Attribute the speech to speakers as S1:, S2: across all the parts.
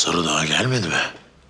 S1: Sarı daha gelmedi mi?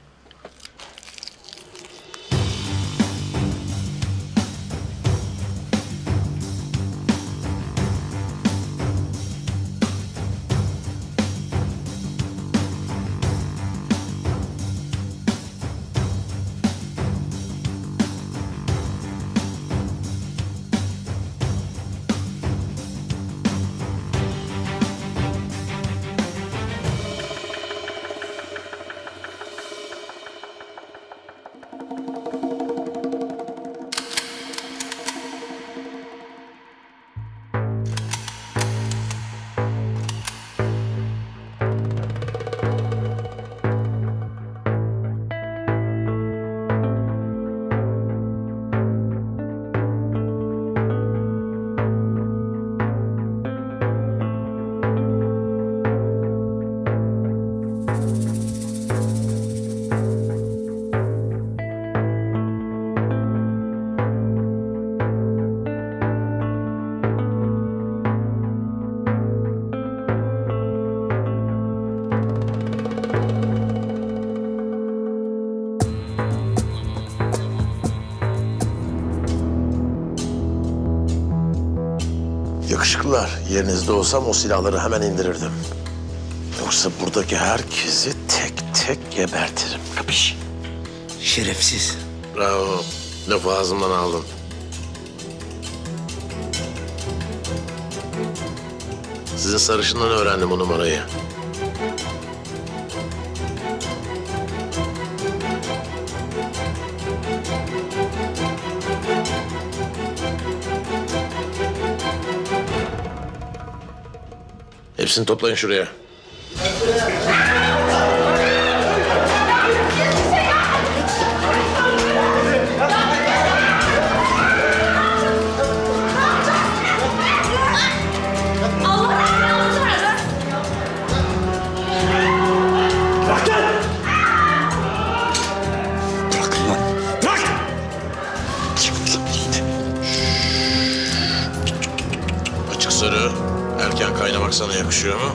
S1: Yakışıklılar, yerinizde olsam o silahları hemen indirirdim. Yoksa buradaki herkesi tek tek gebertirim. Kapış?
S2: Şerefsiz.
S1: Bravo. Lafı ağzımdan aldın. Sizin sarışından öğrendim o numarayı. Hepsini toplayın şuraya. Açık sarı, erken kaynamak sana yakışıyor mu?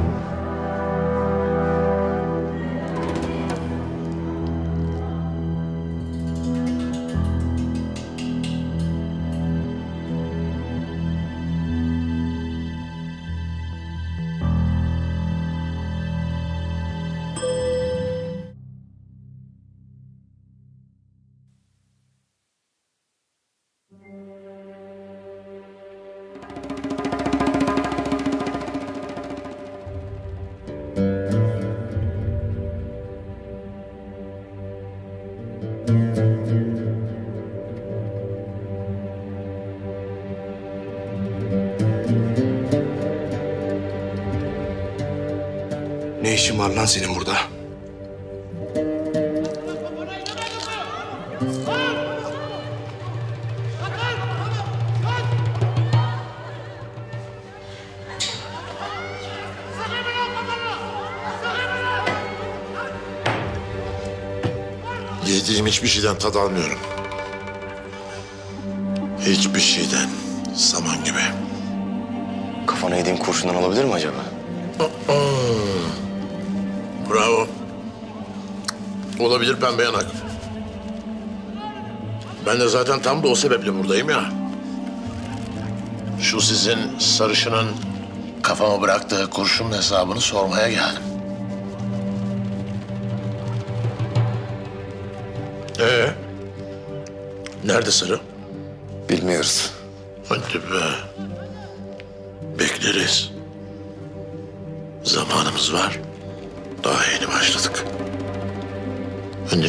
S2: Ne işin var lan senin burada?
S1: Yediğim hiçbir şeyden tad almıyorum. Hiçbir şeyden. Saman gibi.
S3: Kafana yediğim kurşundan olabilir mi acaba?
S1: Bravo. Olabilir pembe yanak. Ben de zaten tam da o sebeple buradayım ya. Şu sizin sarışının kafama bıraktığı kurşun hesabını sormaya geldim. Nerede sarı?
S3: Bilmiyoruz.
S1: Hadi be. Bekleriz. Zamanımız var. Daha yeni başladık. Hadi.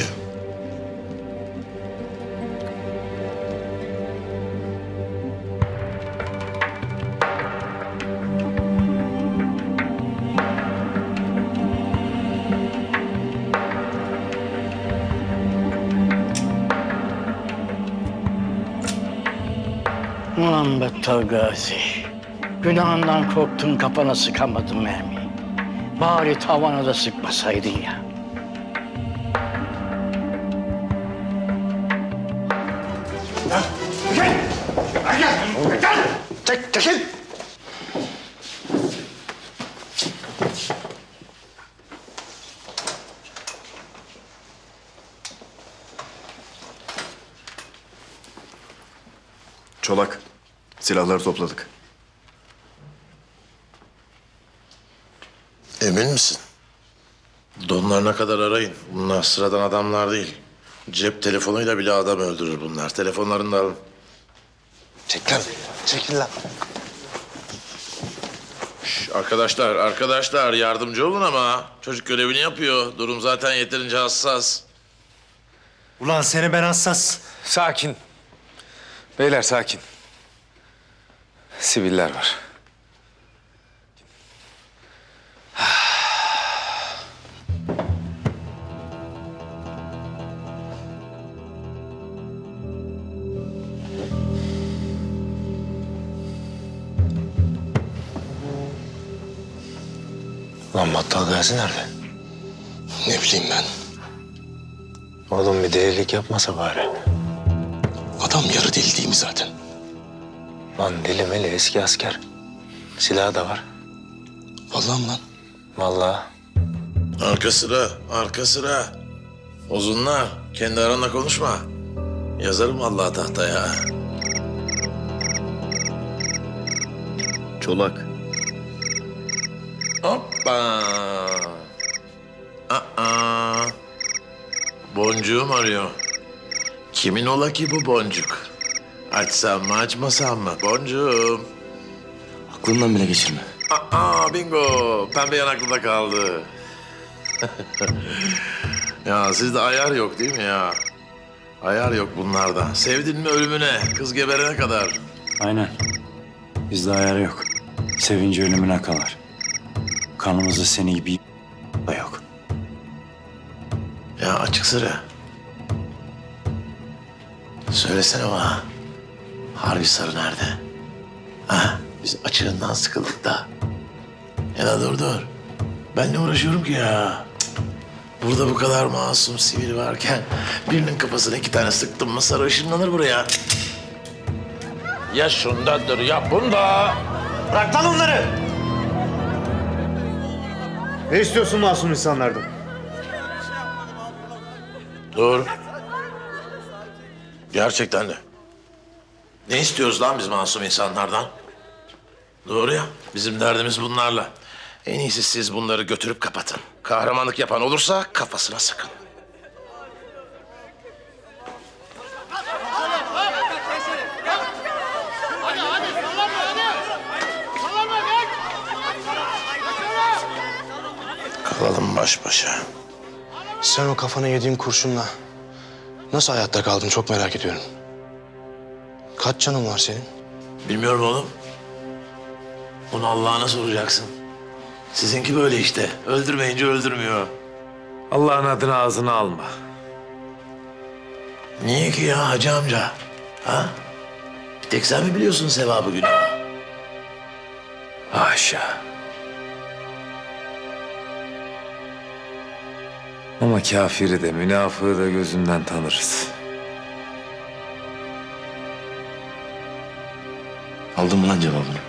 S4: Ulan Battal Gazi. Günahından korktun, kafana sıkamadın mermiyi. Bari tavana da sıkmasaydın ya.
S2: Çekil!
S3: Çolak, silahları topladık.
S1: Emin misin? Donlarına kadar arayın. Bunlar sıradan adamlar değil. Cep telefonuyla bile adam öldürür bunlar. Telefonlarını da alın.
S2: Çek lan. Çekil lan.
S1: Arkadaşlar yardımcı olun ama. Çocuk görevini yapıyor. Durum zaten yeterince hassas.
S5: Ulan seni ben hassas.
S3: Sakin. Beyler sakin. Siviller var.
S2: Lan Battal Gazi nerede?
S3: Ne bileyim ben.
S2: Oğlum bir delilik yapmasa bari.
S3: Adam yarı deli değil mi zaten?
S2: Lan deli meli eski asker. Silahı da var.
S3: Vallahi mi lan?
S2: Vallahi.
S1: Arka sıra. Uzunlar, kendi aranda konuşma. Yazarım vallahi tahtaya.
S3: Çolak.
S1: Hoppa. Boncuğum arıyor. Kimin ola ki bu boncuk? Açsam mı açmasam mı? Boncuğum.
S3: Aklından bile geçirme.
S1: Bingo. Pembe yanaklıda kaldı. Ya sizde ayar yok değil mi ya? Ayar yok bunlarda. Sevdin mi ölümüne, kız geberene kadar.
S5: Aynen. Bizde ayarı yok. Sevinci ölümüne kalır. Kanımızda seni gibi da yok.
S1: Ya açık sıra. Söylesene bana. Harbi Sarı nerede? Ha, biz açığından sıkıldık da. Ya da dur. Ben ne uğraşıyorum ki ya? Cık. Burada bu kadar masum sivil varken birinin kafasına 2 tane sıktım mı Sarı ışınlanır buraya. Ya şundadır ya bunda.
S5: Bırak lan onları! Ne istiyorsun masum insanlardan?
S1: Dur. Gerçekten de. Ne istiyoruz lan biz masum insanlardan? Doğru ya. Bizim derdimiz bunlarla. En iyisi siz bunları götürüp kapatın. Kahramanlık yapan olursa kafasına sıkın. Kalalım baş başa.
S2: Sen o kafana yediğin kurşunla nasıl hayatta kaldın çok merak ediyorum. Kaç canın var senin?
S1: Bilmiyorum oğlum. Bunu Allah'ına soracaksın. Sizinki böyle işte. Öldürmeyince öldürmüyor.
S6: Allah'ın adını ağzına alma.
S1: Niye ki ya hacı amca? Ha? Bir tek sen mi biliyorsun sevabı günahı?
S6: Haşa. Ama kafiri de münafığı da gözünden tanırız.
S3: Aldın mı lan cevabını?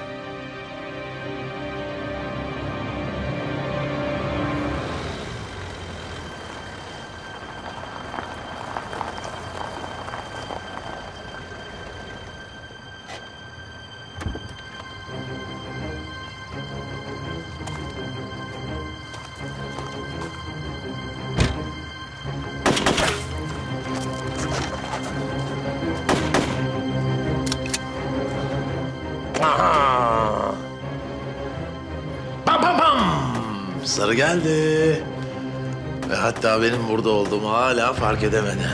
S1: Aha! Pam pam pam! Sarı geldi. Ve hatta benim burada olduğumu hala fark edemedi.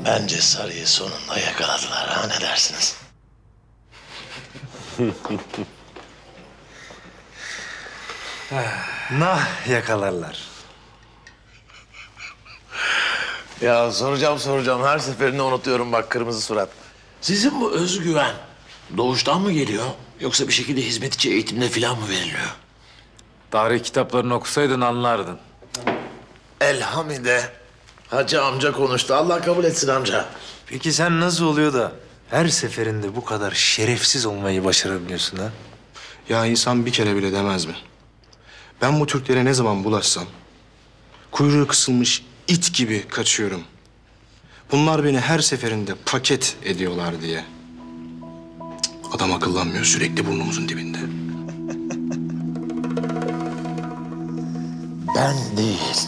S1: Bence Sarı'yı sonunda yakaladılar ha, ne dersiniz?
S6: Nah yakalarlar.
S1: Ya soracağım. Her seferinde unutuyorum bak, kırmızı surat. Sizin bu özgüven doğuştan mı geliyor? Yoksa bir şekilde hizmetçi eğitimle falan mı veriliyor?
S6: Tarih kitaplarını okusaydın anlardın.
S1: Elhamide. Hacı amca konuştu. Allah kabul etsin amca.
S6: Peki sen nasıl oluyor da her seferinde bu kadar şerefsiz olmayı başarabiliyorsun ha?
S2: Ya insan bir kere bile demez mi? Ben bu Türklere ne zaman bulaşsam kuyruğu kısılmış it gibi kaçıyorum. Bunlar beni her seferinde paket ediyorlar diye. Cık, adam akıllanmıyor, sürekli burnumuzun dibinde.
S1: Ben değil.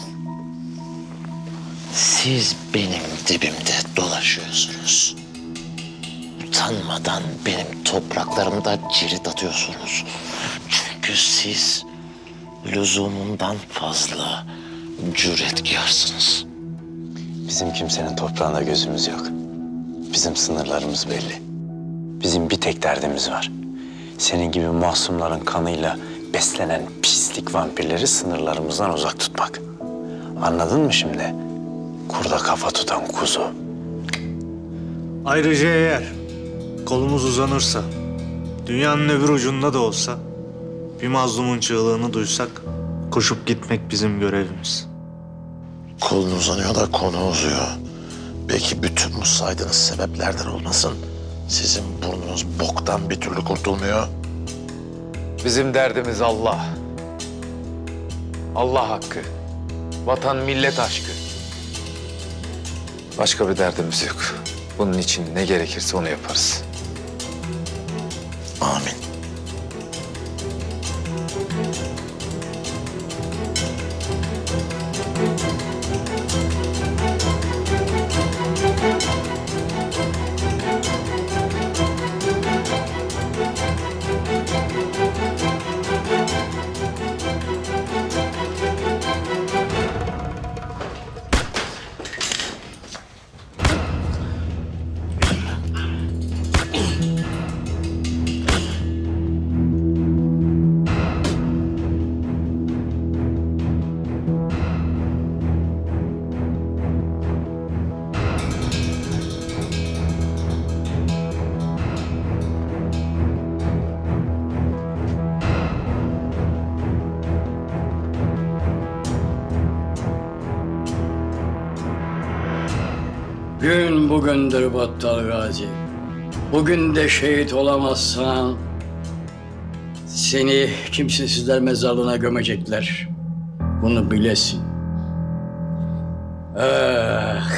S1: Siz benim dibimde dolaşıyorsunuz. Utanmadan benim topraklarımda cirit atıyorsunuz. Çünkü siz lüzumundan fazla cüretkarsınız.
S5: Bizim kimsenin toprağında gözümüz yok. Bizim sınırlarımız belli. Bizim bir tek derdimiz var. Senin gibi masumların kanıyla beslenen pislik vampirleri sınırlarımızdan uzak tutmak. Anladın mı şimdi? Kurda kafa tutan kuzu.
S7: Ayrıca eğer kolumuz uzanırsa, dünyanın öbür ucunda da olsa bir mazlumun çığlığını duysak koşup gitmek bizim görevimiz.
S1: Kolun uzanıyor da konu uzuyor. Belki bütün bu saydığınız sebeplerden olmasın. Sizin burnunuz boktan bir türlü kurtulmuyor.
S6: Bizim derdimiz Allah. Allah hakkı. Vatan millet aşkı. Başka bir derdimiz yok. Bunun için ne gerekirse onu yaparız.
S1: Amin.
S4: Gün bugündür Battal Gazi. Bugün de şehit olamazsan seni kimsesizler mezarlığına gömecekler. Bunu bilesin. Ah.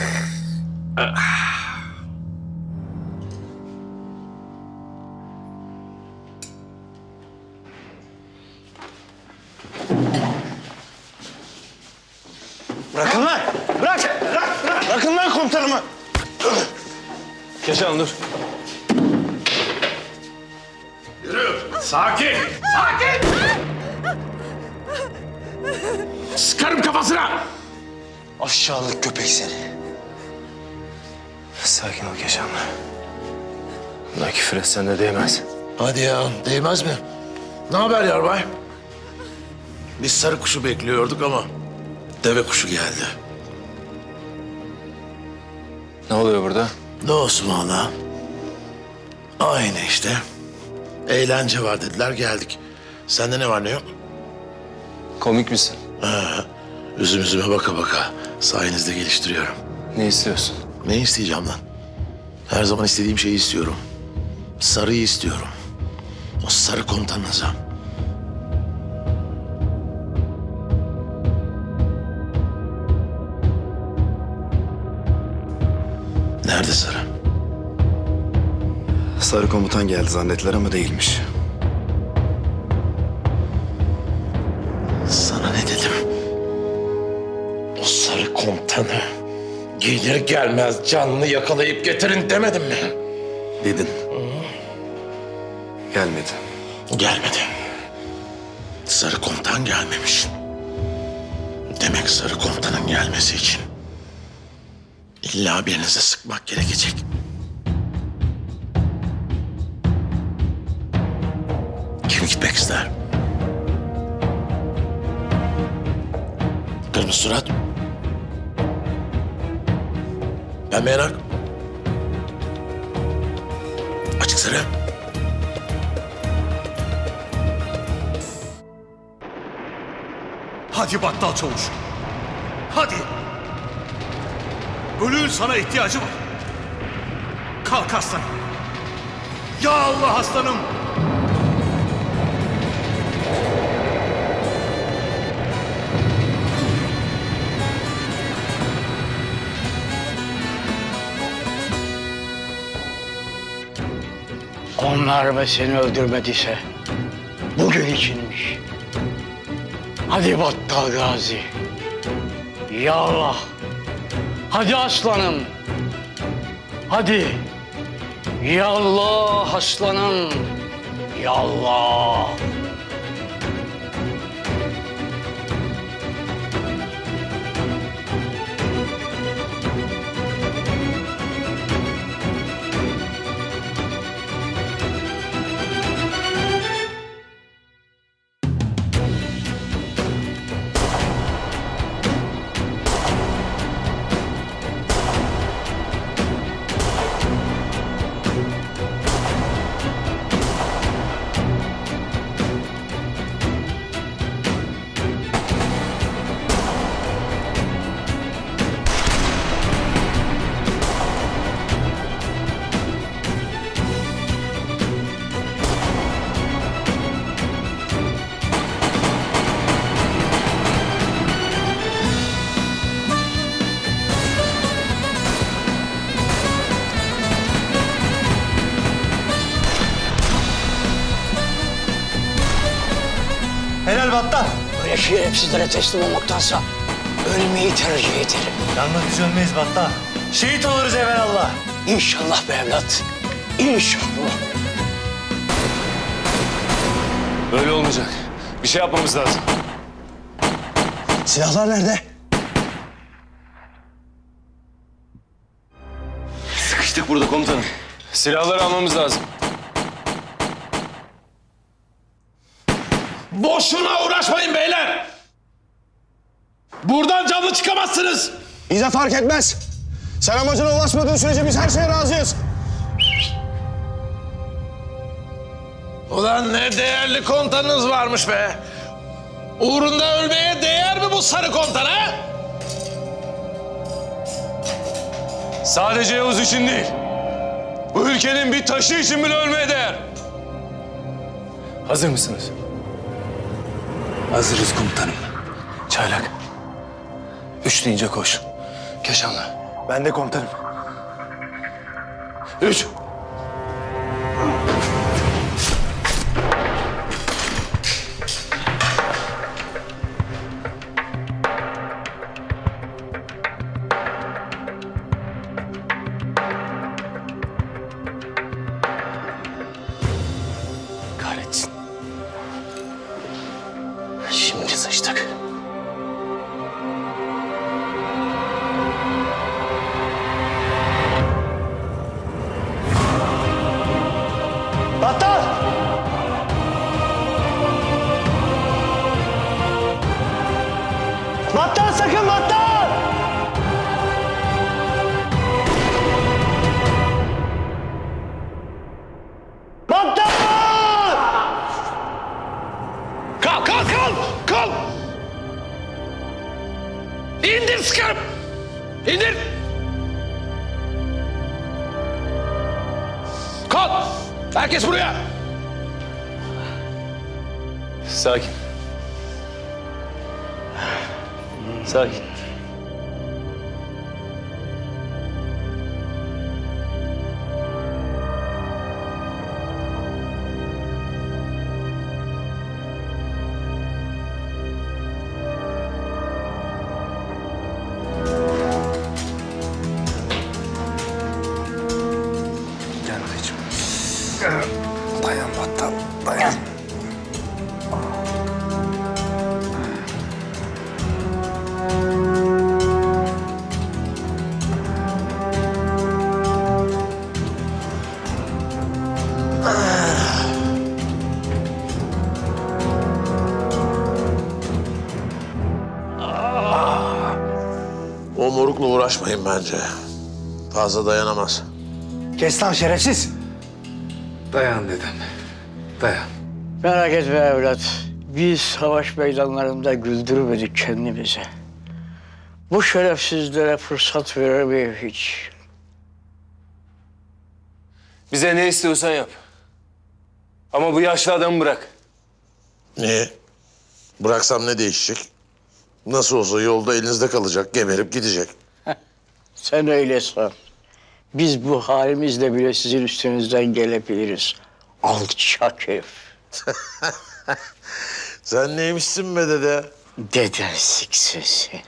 S2: Bırakın lan! Bırakın lan komutanımı! Keşan dur.
S1: Sakin! Sıkarım kafasına!
S2: Aşağılık köpek seni. Sakin ol Keşan. Buna küfür etsen de değmez.
S1: Hadi ya, değmez mi? Ne haber yarbay? Biz sarı kuşu bekliyorduk ama deve kuşu geldi.
S3: Ne oluyor burada?
S1: Ne olsun valla? Aynı işte. Eğlence var dediler, geldik. Sende ne var ne yok?
S3: Komik misin?
S1: Üzüm üzüme baka baka sayenizde geliştiriyorum.
S3: Ne istiyorsun?
S1: Ne isteyeceğim lan? Her zaman istediğim şeyi istiyorum. Sarıyı istiyorum. O sarı komutanınıza. Nerede Sarı?
S2: Sarı komutan geldi zannettiler ama değilmiş.
S1: Sana ne dedim? O sarı komutanı gelir gelmez canlı yakalayıp getirin demedim mi?
S2: Dedin. Gelmedi.
S1: Gelmedi. Sarı komutan gelmemiş. Demek sarı komutanın gelmesi için İlla birinize sıkmak gerekecek. Kim gitmek ister? Kırmızı surat. Pembe yanak. Açık sarı.
S8: Hadi battal çavuş. Hadi. Ölüğün sana ihtiyacı var. Kalk aslanım. Ya Allah aslanım.
S4: Onlar ve seni öldürmediyse bugün içinmiş. Hadi Battal Gazi. Ya Allah. Hadi aslanım. Hadi. Ya Allah aslanım. Ya Allah.
S8: Helal battal.
S4: Böyle şerefsizlere teslim olmaktansa ölmeyi tercih ederim.
S8: Yanmak biz ölmeyiz battal. Şehit oluruz evvelallah.
S4: İnşallah be evlat. İnşallah.
S3: Böyle olmayacak. Bir şey yapmamız lazım.
S1: Silahlar nerede?
S3: Sıkıştık burada komutanım. Silahları almamız lazım.
S1: Boşuna uğraşmayın beyler. Buradan canlı çıkamazsınız.
S2: Bize fark etmez. Sen amacına ulaşmadığın sürece biz her şeye razıyız.
S1: Ulan ne değerli komutanınız varmış be. Uğrunda ölmeye değer mi bu sarı komutan ha?
S3: Sadece Yavuz için değil. Bu ülkenin bir taşı için bile ölmeye değer. Hazır mısınız?
S6: Hazırız komutanım. Çaylak. 3 deyince koş. Keşanlı.
S2: Ben de komutanım.
S3: 3.
S4: Kahretsin. Şimdi sıçtık.
S8: Battal. Battal sakın battal. Battal.
S1: Kalk kalk kalk kalk. İndir sıkarım. İndir. Kalk. Herkes buraya.
S3: Sakin. Sakin.
S6: Gel bakayım. Dayan battal. Dayan.
S1: Doruk'la uğraşmayın bence. Fazla dayanamaz.
S6: Kes lan şerefsiz. Dayan dedem. Dayan.
S4: Merak etme evlat. Biz savaş meydanlarında güldürmedik kendimize. Bu şerefsizlere fırsat verir miyim hiç?
S3: Bize ne istiyorsan yap. Ama bu yaşlı adamı bırak.
S1: Niye? Bıraksam ne değişecek? Nasıl olsa yolda elinizde kalacak, geberip gidecek.
S4: Sen öyle san. Biz bu halimizle bile sizin üstünüzden gelebiliriz. Alçak herif.
S1: Sen neymişsin be dede?
S4: Deden siksin.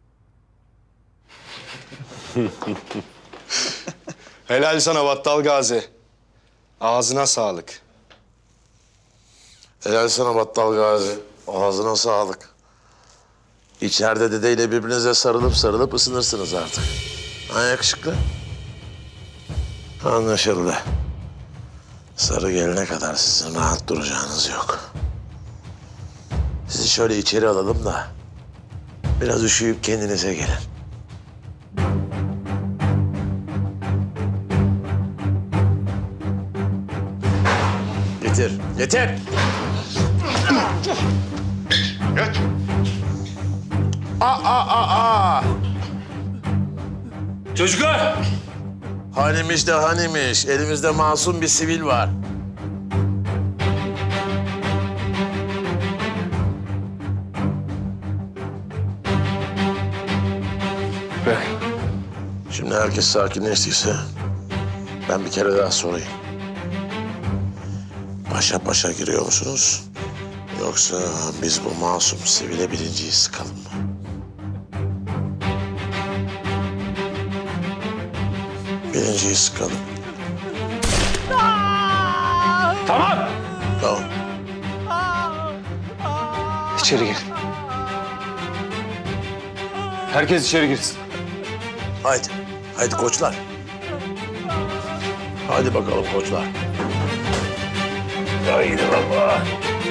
S2: Helal sana Battal Gazi. Ağzına sağlık.
S1: Helal sana Battal Gazi. Ağzına sağlık. İçeride dedeyle birbirinize sarılıp ısınırsınız artık. Ha yakışıklı? Anlaşıldı. Sarı gelene kadar sizin rahat duracağınız yok. Sizi şöyle içeri alalım da biraz üşüyüp kendinize gelin. Getir, getir. Geç.
S3: Çocuklar!
S1: Hanimiş de hanimiş. Elimizde masum bir sivil var.
S3: Bırak.
S1: Şimdi herkes sakinleştiyse ben bir kere daha sorayım. Paşa paşa giriyor musunuz? Yoksa biz bu masum sivile birinciyi sıkalım mı? Birinciyi sıkalım.
S3: Tamam!
S1: Tamam.
S3: İçeri gir. Herkes içeri girsin.
S1: Haydi. Haydi koçlar. Hadi bakalım koçlar. Haydi baba.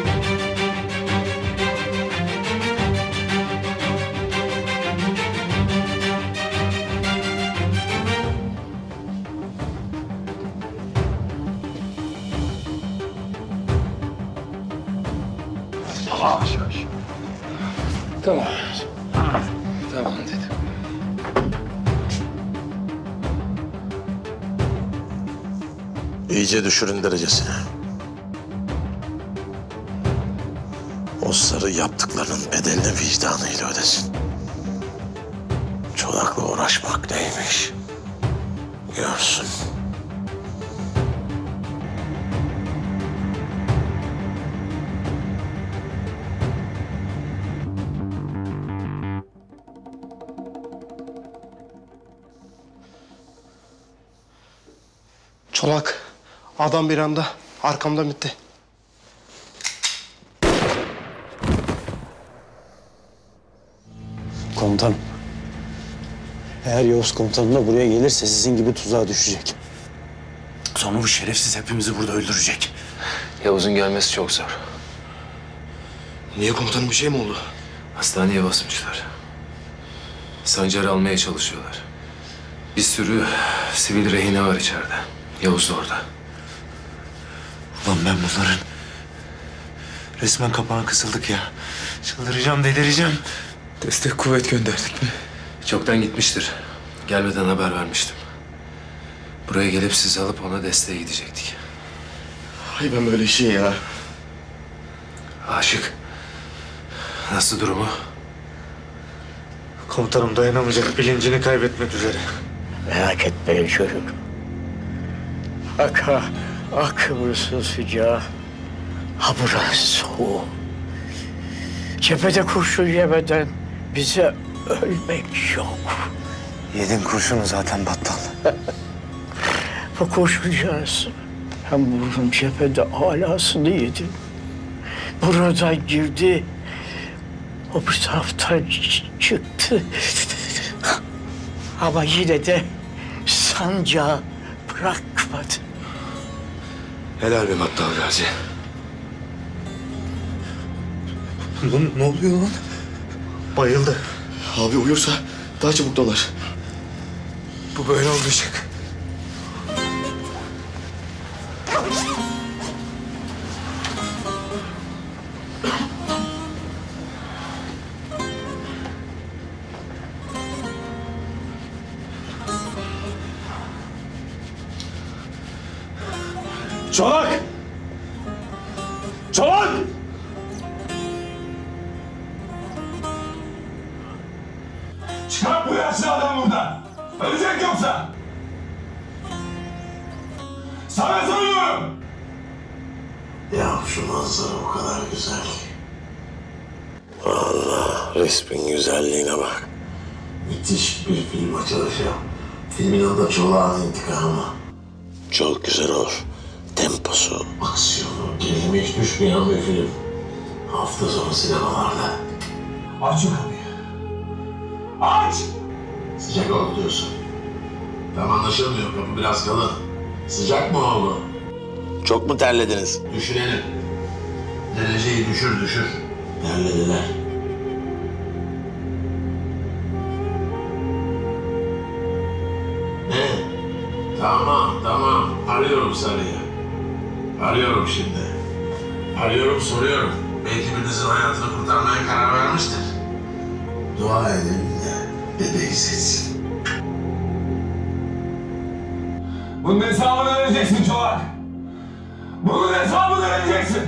S3: Tamam. Tamam dedim.
S1: İyice düşürün derecesini. O sarı yaptıklarının bedelini vicdanıyla ödesin. Çolak'la uğraşmak neymiş? Görsün.
S2: Çolak, adam bir anda arkamda bitti.
S5: Komutanım. Eğer Yavuz komutanım da buraya gelirse sizin gibi tuzağa düşecek.
S8: Sonra bu şerefsiz hepimizi burada öldürecek.
S3: Yavuz'un gelmesi çok zor.
S2: Niye komutanım, bir şey mi oldu?
S3: Hastaneye basmışlar. Sancar'ı almaya çalışıyorlar. Bir sürü sivil rehine var içeride. Yavuz da orada.
S6: Ulan ben bunların... Resmen kapağına kısıldık ya. Çıldıracağım, delireceğim.
S3: Destek kuvvet gönderdik mi? Çoktan gitmiştir. Gelmeden haber vermiştim. Buraya gelip sizi alıp ona desteğe gidecektik.
S2: Ay ben böyle şey ya.
S3: Aşık. Nasıl durumu?
S6: Komutanım dayanamayacak, bilincini kaybetmek üzere.
S4: Merak etmeyin çocuk. Kıbrıs'ın sıcağı. Ha burası soğuk. Cephede kurşun yemeden bize ölmek yok.
S6: Yedin kurşunu zaten Battal.
S4: Bu kurşun yarısı. Hem vurdum cephede alasını yedim. Buradan girdi. O bir taraftan çıktı. Ama yine de sancağı bırakmadı.
S3: Helal be Battal Gazi.
S6: Lan ne oluyor lan? Bayıldı.
S2: Abi uyursa Daha çabuk dolar.
S3: Bu böyle olmayacak.
S1: Çolak! Çolak!
S9: Çıkart bu yaşlı adam buradan. Ölecek yoksa. Sana soruyorum.
S1: Ya şu manzara o kadar güzel ki. Allah, resmin güzelliğine bak. Müthiş bir film açılışı. Filmin adı Çolak'ın İntikamı. Çok güzel olur. Temposu, aksiyonu, gerilime hiç düşmeyen bir film. Hafta sonu sinemalarda.
S9: Aç şu kapıyı. Aç!
S1: Sıcak oldu diyorsun. Tam anlaşılmıyor, kapı biraz kalın. Sıcak mı oldu? Çok mu terlediniz? Düşürelim. Dereceyi düşür. Terlediler. Ne? Tamam. Arıyorum Sarı'yı. Arıyorum şimdi. Arıyorum, soruyorum. Belki birinizin hayatını kurtarmaya karar vermiştir. Dua edin de bebeği seçsin.
S9: Bunun hesabını vereceksin Çolak. Bunun hesabını vereceksin.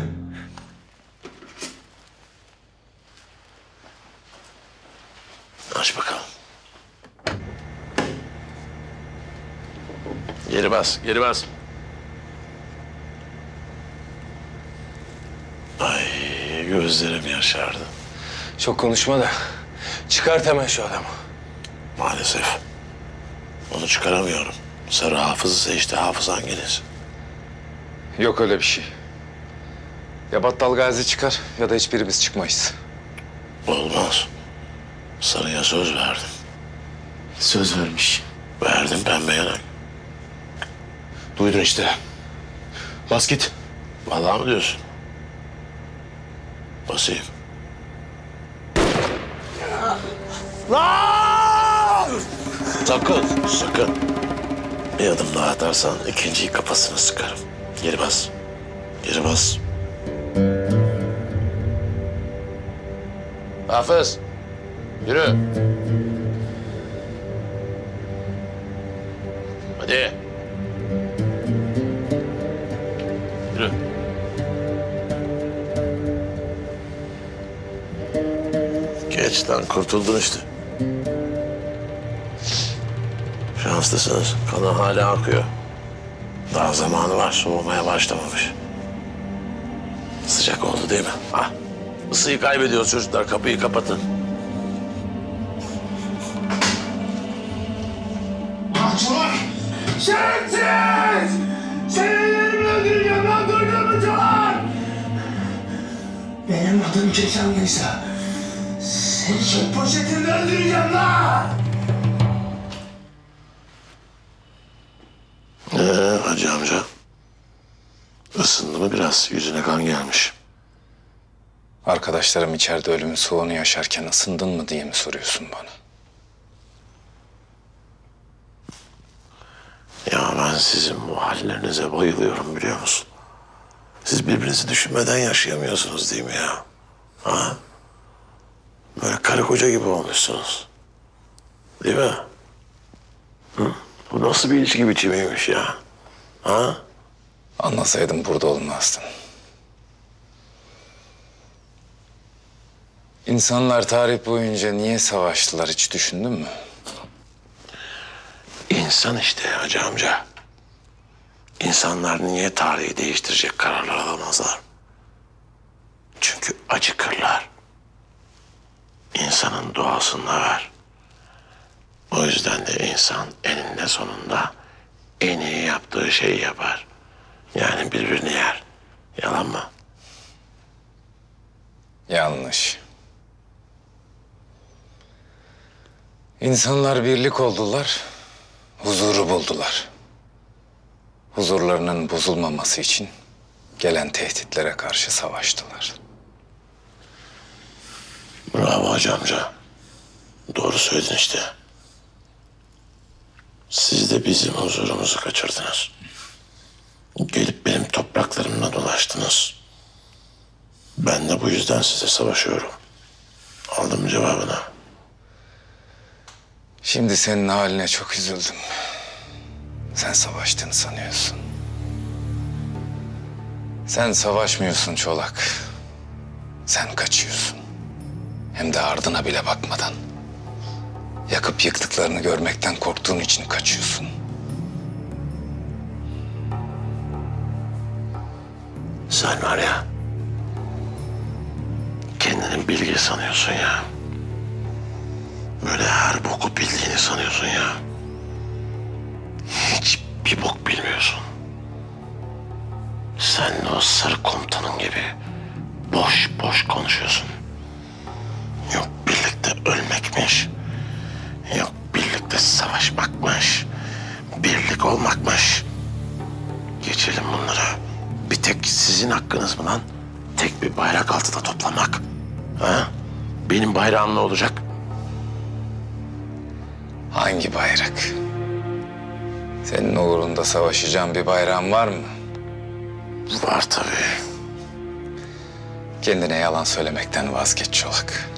S1: Aç bakalım. Geri bas. Ay, gözlerim yaşardı.
S3: Çok konuşma da çıkart hemen şu adamı.
S1: Maalesef. Onu çıkaramıyorum. Sarı hafızı seçti, hafız hanginiz?
S3: Yok öyle bir şey. Ya Battal Gazi çıkar ya da hiçbirimiz çıkmayız.
S1: Olmaz. Sarıya söz verdim.
S2: Söz vermiş.
S1: Verdim pembe yanak.
S2: Duydun işte. Bas git.
S1: Vallahi mı diyorsun? Basayım. Sakın. Bir adım daha atarsan ikinciyi kafasına sıkarım. Geri bas. Hafız, yürü. Hadi. Yürü. Geç lan, kurtuldun işte. Şanslısınız. Kanı hala akıyor. Daha zamanı var. Soğumaya başlamamış. Sıcak oldu değil mi? Ah. Isıyı kaybediyoruz çocuklar. Kapıyı kapatın.
S9: Çolak! Şerefsiz! Seni ellerimle öldüreceğim lan, duydun mu Çolak? Benim adım Keşanlıysa seni çöp poşetinde öldüreceğim lan!
S1: Hacı amca. Isındı mı biraz? Yüzüne kan gelmiş.
S5: Arkadaşlarım içeride ölümün soğunu yaşarken ısındın mı diye mi soruyorsun bana?
S1: Ya ben sizin bu hallerinize bayılıyorum biliyor musun? Siz birbirinizi düşünmeden yaşayamıyorsunuz değil mi ya? Ha? Böyle karı koca gibi olmuşsunuz. Değil mi? Hı? Bu nasıl bir ilişki biçimiymiş ya? Ha?
S5: Anlasaydım burada olmazdın. İnsanlar tarih boyunca niye savaştılar hiç düşündün mü?
S1: İnsan işte hacı amca. İnsanlar niye tarihi değiştirecek kararlar alamazlar? Çünkü acıkırlar. İnsanın doğasında var. O yüzden de insan eninde sonunda en iyi yaptığı şeyi yapar. Yani birbirini yer. Yalan mı?
S5: Yanlış. İnsanlar birlik oldular, huzuru buldular. Huzurlarının bozulmaması için gelen tehditlere karşı savaştılar.
S1: Bravo hacı amca. Doğru söyledin işte. Siz de bizim huzurumuzu kaçırdınız. Gelip benim topraklarımla dolaştınız. Ben de bu yüzden size savaşıyorum. Aldım cevabını.
S5: Şimdi senin haline çok üzüldüm. Sen savaştığını sanıyorsun. Sen savaşmıyorsun Çolak. Sen kaçıyorsun. Hem de ardına bile bakmadan. Yakıp yıktıklarını görmekten korktuğun için kaçıyorsun.
S1: Sen var ya, kendini bilgi sanıyorsun ya. Böyle her boku bildiğini sanıyorsun ya. Hiç bir bok bilmiyorsun. Sen o sarı komutanın gibi boş boş konuşuyorsun. Yok birlikte ölmekmiş. Yok birlikte savaşmakmış. Birlik olmakmış. Geçelim bunları. Bir tek sizin hakkınız mı lan? Tek bir bayrak altında toplamak. Ha? Benim bayrağım ne olacak?
S5: Hangi bayrak? Senin uğrunda savaşacağın bir bayrağın var mı?
S1: Var tabii.
S5: Kendine yalan söylemekten vazgeç Çolak.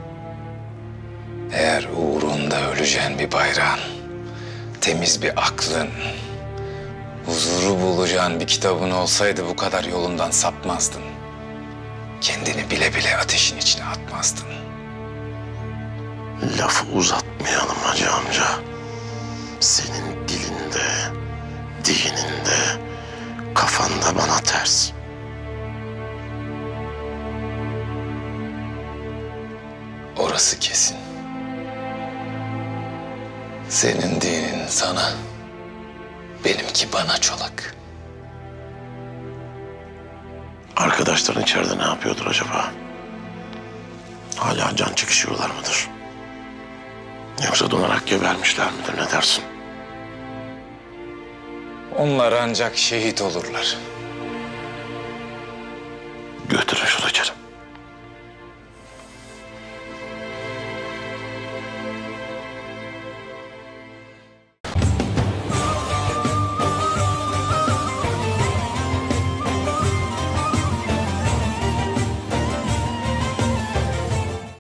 S5: Eğer uğrunda öleceğin bir bayrağın, temiz bir aklın, huzuru bulacağın bir kitabın olsaydı bu kadar yolundan sapmazdın. Kendini bile bile ateşin içine atmazdın.
S1: Lafı uzatmayalım hacı amca. Senin dilinde, dininde, kafanda bana ters.
S5: Orası kesin. Senin dinin sana, benimki bana Çolak.
S1: Arkadaşların içeride ne yapıyordur acaba? Hala can çekişiyorlar mıdır? Yoksa donarak gebermişler midir, ne dersin?
S5: Onlar ancak şehit olurlar.
S1: Götürün şunu içeri.